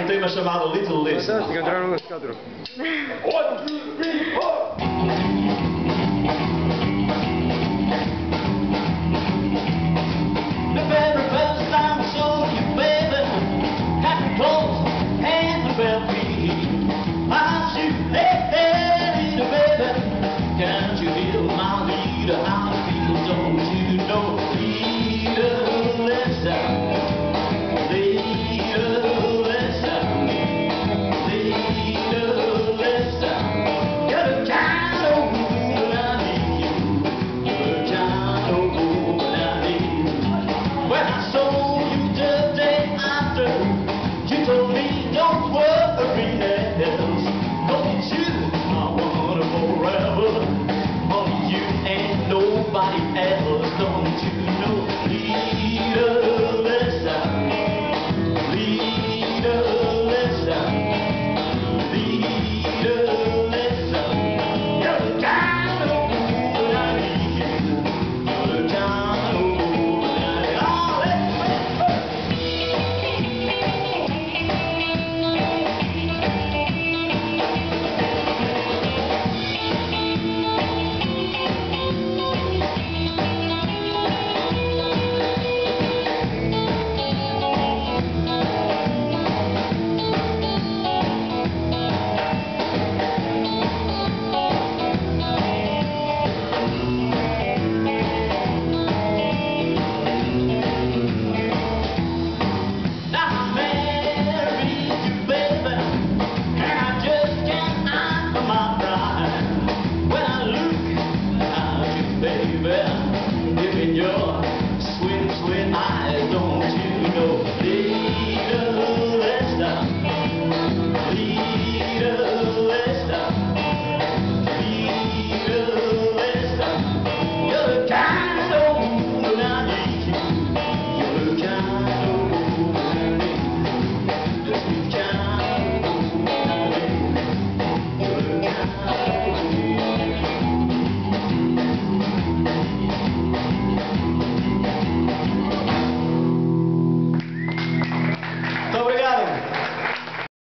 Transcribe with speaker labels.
Speaker 1: un tema chamado Little List.
Speaker 2: Fantástico, entraram no escadro.
Speaker 1: 1, 2, 3, 4. The very first time I saw you, baby, happy clothes and the bell beat. I shoot, hey, little baby, can't you hear my leader? How it feels, don't you know? Leader, listen, leader, listen, leader, listen. You're the kind of woman I need. You're the kind of woman I need. When I saw you the day after, you told me don't worry else. Don't you, I want it forever. Only you and nobody else. Don't you know? Leader, listen. Leader, listen.